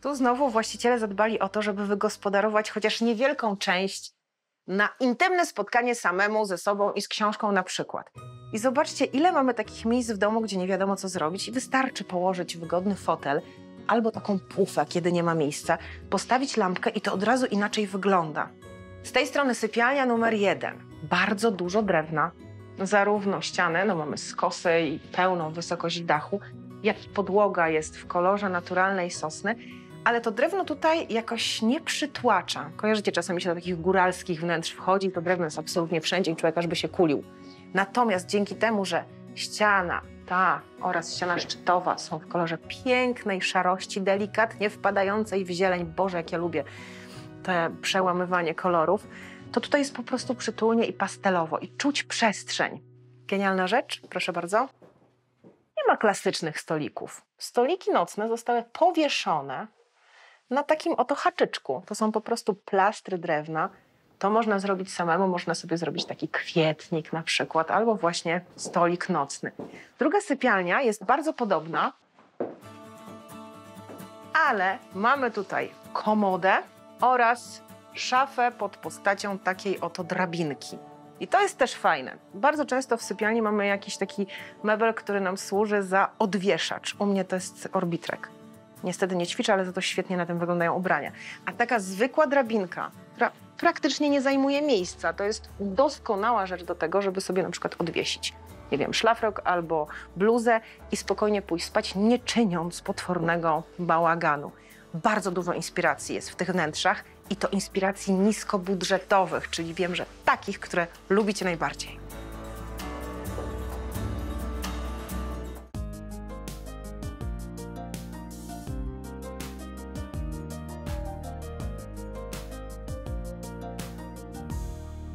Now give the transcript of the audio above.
Tu znowu właściciele zadbali o to, żeby wygospodarować chociaż niewielką część na intymne spotkanie samemu ze sobą i z książką na przykład. I zobaczcie, ile mamy takich miejsc w domu, gdzie nie wiadomo co zrobić i wystarczy położyć wygodny fotel albo taką pufę, kiedy nie ma miejsca, postawić lampkę i to od razu inaczej wygląda. Z tej strony sypialnia numer 1. Bardzo dużo drewna. Zarówno ściany, no mamy skosy i pełną wysokość dachu, jak i podłoga jest w kolorze naturalnej sosny, ale to drewno tutaj jakoś nie przytłacza. Kojarzycie, czasami się do takich góralskich wnętrz wchodzi, to drewno jest absolutnie wszędzie i człowiek aż by się kulił. Natomiast dzięki temu, że ściana ta oraz ściana szczytowa są w kolorze pięknej szarości, delikatnie wpadającej w zieleń, Boże, jak ja lubię te przełamywanie kolorów, to tutaj jest po prostu przytulnie i pastelowo i czuć przestrzeń. Genialna rzecz, proszę bardzo. Nie ma klasycznych stolików. Stoliki nocne zostały powieszone na takim oto haczyczku. To są po prostu plastry drewna. To można zrobić samemu, można sobie zrobić taki kwietnik na przykład, albo właśnie stolik nocny. Druga sypialnia jest bardzo podobna, ale mamy tutaj komodę oraz szafę pod postacią takiej oto drabinki. I to jest też fajne. Bardzo często w sypialni mamy jakiś taki mebel, który nam służy za odwieszacz. U mnie to jest orbitrek. Niestety nie ćwiczę, ale za to świetnie na tym wyglądają ubrania. A taka zwykła drabinka, która praktycznie nie zajmuje miejsca, to jest doskonała rzecz do tego, żeby sobie na przykład odwiesić, nie wiem, szlafrok albo bluzę i spokojnie pójść spać, nie czyniąc potwornego bałaganu. Bardzo dużo inspiracji jest w tych wnętrzach i to inspiracji niskobudżetowych, czyli wiem, że takich, które lubicie najbardziej.